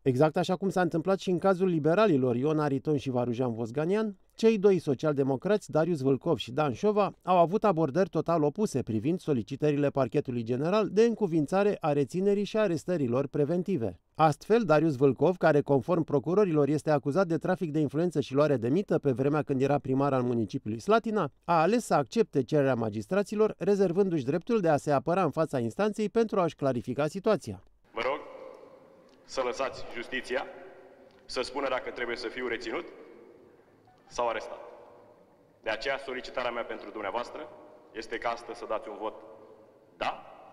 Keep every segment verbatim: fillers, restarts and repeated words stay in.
Exact așa cum s-a întâmplat și în cazul liberalilor Ion Ariton și Varujan Vosganian, cei doi socialdemocrați, Darius Vâlcov și Dan Șova, au avut abordări total opuse privind solicitările Parchetului General de încuvințare a reținerii și arestărilor preventive. Astfel, Darius Vâlcov, care conform procurorilor este acuzat de trafic de influență și luare de mită pe vremea când era primar al municipiului Slatina, a ales să accepte cererea magistraților, rezervându-și dreptul de a se apăra în fața instanței pentru a-și clarifica situația. Vă rog să lăsați justiția să spună dacă trebuie să fiu reținut sau arestat. De aceea solicitarea mea pentru dumneavoastră este ca astăzi să dați un vot da,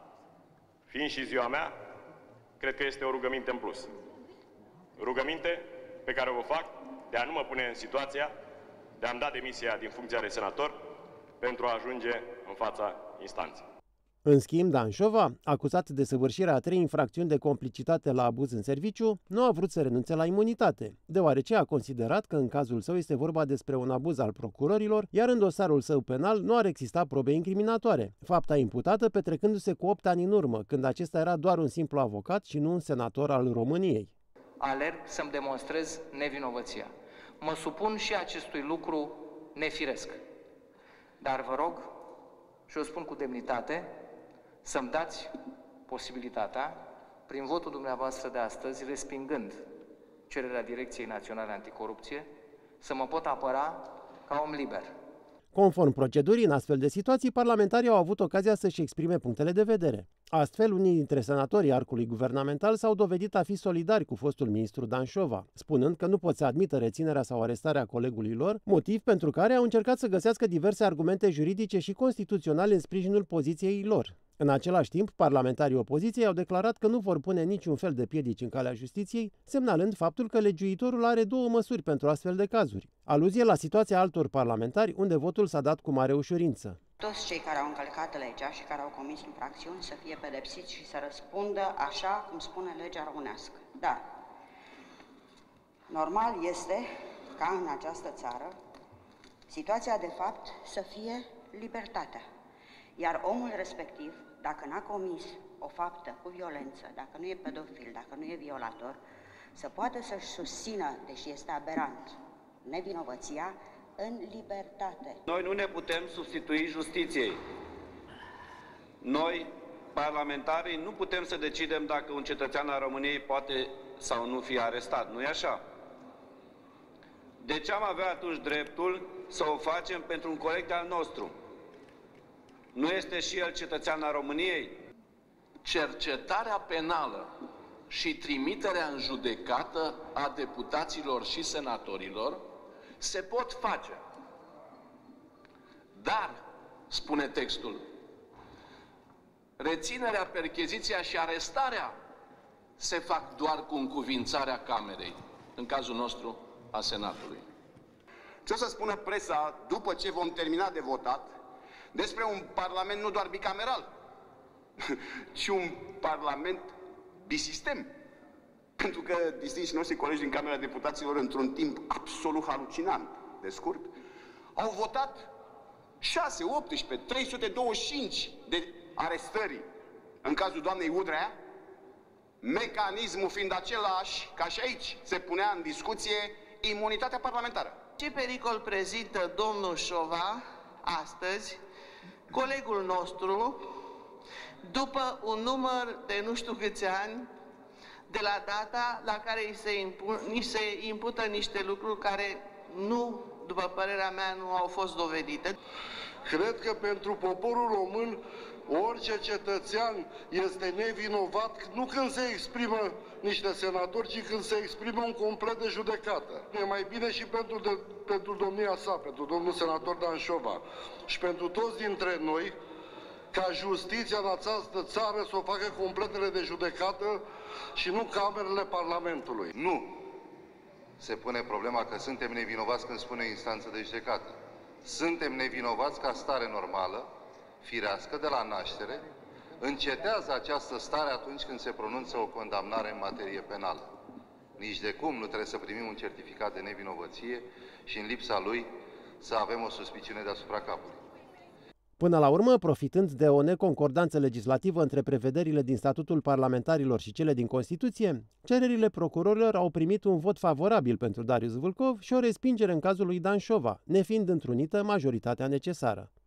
fiind și ziua mea, cred că este o rugăminte în plus. Rugăminte pe care o fac de a nu mă pune în situația de a-mi da demisia din funcția de senator pentru a ajunge în fața instanței. În schimb, Dan Șova, acuzat de săvârșirea a trei infracțiuni de complicitate la abuz în serviciu, nu a vrut să renunțe la imunitate, deoarece a considerat că în cazul său este vorba despre un abuz al procurorilor, iar în dosarul său penal nu ar exista probe incriminatoare, fapta imputată petrecându-se cu opt ani în urmă, când acesta era doar un simplu avocat și nu un senator al României. Alerg să-mi demonstrez nevinovăția. Mă supun și acestui lucru nefiresc. Dar vă rog, și o spun cu demnitate, să-mi dați posibilitatea, prin votul dumneavoastră de astăzi, respingând cererea Direcției Naționale Anticorupție, să mă pot apăra ca om liber. Conform procedurii, în astfel de situații, parlamentarii au avut ocazia să-și exprime punctele de vedere. Astfel, unii dintre senatorii arcului guvernamental s-au dovedit a fi solidari cu fostul ministru Dan Șova, spunând că nu pot să admită reținerea sau arestarea colegului lor, motiv pentru care au încercat să găsească diverse argumente juridice și constituționale în sprijinul poziției lor. În același timp, parlamentarii opoziției au declarat că nu vor pune niciun fel de piedici în calea justiției, semnalând faptul că legiuitorul are două măsuri pentru astfel de cazuri. Aluzie la situația altor parlamentari, unde votul s-a dat cu mare ușurință. Toți cei care au încălcat legea și care au comis infracțiuni să fie pedepsiți și să răspundă așa cum spune legea românească. Dar normal este ca în această țară situația de fapt să fie libertatea. Iar omul respectiv, dacă n-a comis o faptă cu violență, dacă nu e pedofil, dacă nu e violator, să poată să-și susțină, deși este aberant, nevinovăția în libertate. Noi nu ne putem substitui justiției. Noi, parlamentarii, nu putem să decidem dacă un cetățean al României poate sau nu fi arestat. Nu-i așa? De ce am avea atunci dreptul să o facem pentru un coleg al nostru? Nu este și el cetățean al României? Cercetarea penală și trimiterea în judecată a deputaților și senatorilor se pot face. Dar, spune textul, reținerea, percheziția și arestarea se fac doar cu încuvințarea Camerei, în cazul nostru a Senatului. Ce o să spună presa după ce vom termina de votat despre un parlament nu doar bicameral, ci un parlament bisistem? Pentru că distinși noștri colegi din Camera Deputaților, într-un timp absolut halucinant de scurt, au votat șase, optsprezece, trei sute douăzeci și cinci de arestări în cazul doamnei Udrea, mecanismul fiind același ca și aici se punea în discuție imunitatea parlamentară. Ce pericol prezintă domnul Șova astăzi, colegul nostru, după un număr de nu știu câți ani, de la data la care îi se, impun, îi se impută niște lucruri care nu, după părerea mea, nu au fost dovedite. Cred că pentru poporul român orice cetățean este nevinovat, nu când se exprimă niște senatori, ci când se exprimă un complet de judecată. E mai bine și pentru, de, pentru domnia sa, pentru domnul senator Dan Șova și pentru toți dintre noi, ca justiția în această țară să o facă completele de judecată și nu camerele Parlamentului. Nu se pune problema că suntem nevinovați când spune instanță de judecată. Suntem nevinovați ca stare normală, firească, de la naștere. Încetează această stare atunci când se pronunță o condamnare în materie penală. Nici de cum nu trebuie să primim un certificat de nevinovăție și în lipsa lui să avem o suspiciune deasupra capului. Până la urmă, profitând de o neconcordanță legislativă între prevederile din statutul parlamentarilor și cele din Constituție, cererile procurorilor au primit un vot favorabil pentru Darius Vâlcov și o respingere în cazul lui Dan Șova, nefiind întrunită majoritatea necesară.